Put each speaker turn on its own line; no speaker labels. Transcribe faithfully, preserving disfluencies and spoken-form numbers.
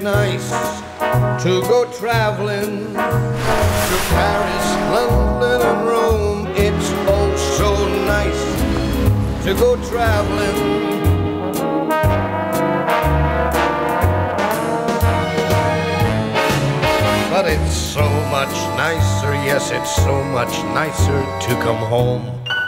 nice to go traveling to Paris, London, and Rome. It's oh so nice to go traveling. But it's so much nicer, yes, it's so much nicer to come home.